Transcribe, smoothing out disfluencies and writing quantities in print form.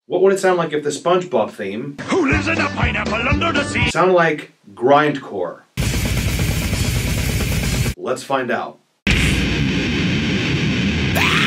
What would it sound like if the SpongeBob theme Who lives in a pineapple under the sea? sounded like grindcore? Let's find out.